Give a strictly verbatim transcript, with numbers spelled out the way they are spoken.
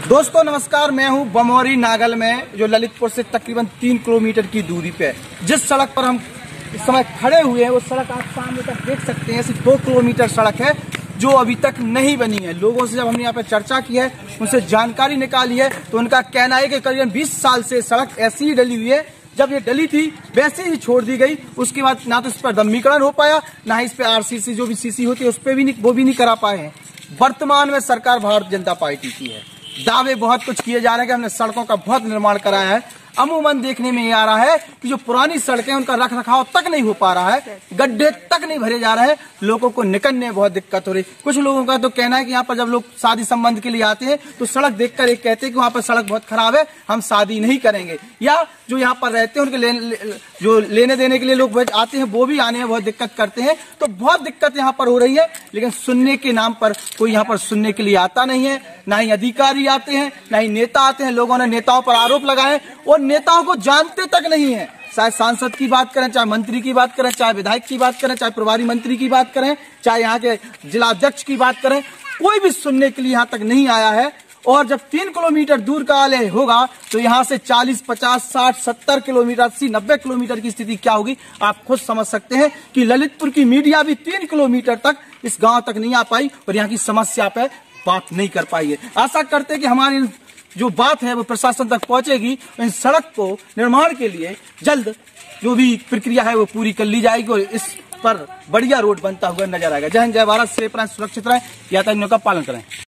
दोस्तों नमस्कार, मैं हूं बमौरी नागल में, जो ललितपुर से तकरीबन तीन किलोमीटर की दूरी पे है। जिस सड़क पर हम इस समय खड़े हुए हैं वो सड़क आप सामने तक देख सकते हैं। सिर्फ दो किलोमीटर सड़क है जो अभी तक नहीं बनी है। लोगों से जब हमने यहाँ पे चर्चा की है, उनसे जानकारी निकाली है, तो उनका कहना है कि करीबन बीस साल से सड़क ऐसी ही डली हुई है। जब ये डली थी वैसे ही छोड़ दी गई। उसके बाद ना तो इस पर दम्मीकरण हो पाया, ना ही इस पे आरसीसी जो भी सीसी होती है उस पर भी नहीं, वो भी नहीं करा पाए हैं। वर्तमान में सरकार भारतीय जनता पार्टी की है। दावे बहुत कुछ किए जा रहे हैं कि हमने सड़कों का बहुत निर्माण कराया है। अमूमन देखने में ये आ रहा है कि जो पुरानी सड़कें उनका रख रखाव तक नहीं हो पा रहा है, गड्ढे तक नहीं भरे जा रहे हैं, लोगों को निकलने में बहुत दिक्कत हो रही। कुछ लोगों का तो कहना है कि यहाँ पर जब लोग शादी संबंध के लिए आते हैं तो सड़क देखकर एक कहते हैं कि वहाँ पर सड़क बहुत खराब है, हम शादी नहीं करेंगे। या जो यहाँ पर रहते हैं उनके ले, ले, जो लेने देने के लिए लोग आते हैं वो भी आने में बहुत दिक्कत करते हैं। तो बहुत दिक्कत यहाँ पर हो रही है, लेकिन सुनने के नाम पर कोई यहाँ पर सुनने के लिए आता नहीं है। ना ही अधिकारी आते हैं, ना ही नेता आते हैं। लोगों ने नेताओं पर आरोप लगाए और नेताओं को जानते तक नहीं है। चाहे सांसद की बात करें, चाहे मंत्री की बात करें, चाहे विधायक की बात करें, चाहे प्रभारी मंत्री की बात करें, चाहे यहाँ के जिलाध्यक्ष की बात करें, कोई भी सुनने के लिए यहाँ तक नहीं आया है। और जब तीन किलोमीटर दूर का आलय होगा तो यहाँ से चालीस, पचास, साठ, सत्तर किलोमीटर, अस्सी, नब्बे किलोमीटर की स्थिति क्या होगी आप खुद समझ सकते हैं कि ललितपुर की मीडिया भी तीन किलोमीटर तक इस गांव तक नहीं आ पाई और यहाँ की समस्या पे बात नहीं कर पाई है। आशा करते हैं कि हमारी जो बात है वो प्रशासन तक पहुंचेगी। इन सड़क को निर्माण के लिए जल्द जो भी प्रक्रिया है वो पूरी कर ली जाएगी और इस पर बढ़िया रोड बनता हुआ नजर आएगा। जय हिंद, जय भारत, सेफ रहें, सुरक्षित रहें, यातायात नियमों का पालन करें।